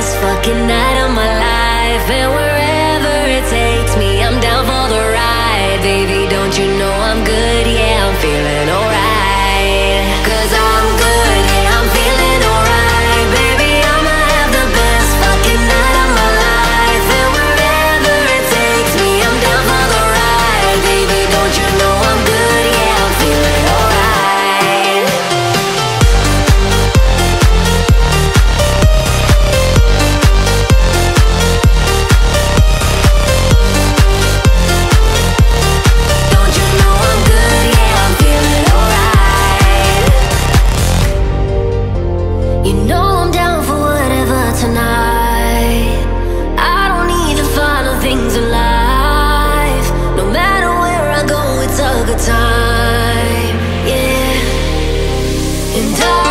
best fucking night of my life. And wherever it takes me, I'm down for the ride. Baby, don't you know I'm good? Yeah, I'm feeling alright. 'Cause I'm good, yeah, I'm feeling alright. Baby, I'ma have the best fucking night of my life. And wherever it takes me, I'm down for the ride. Baby, don't you know I'm good? Yeah, I'm feeling alright. Don't you know I'm good? Yeah, I'm feeling alright. You know I'm down for whatever tonight. I don't need the final things in life. No matter where I go, it's a good time. Yeah. And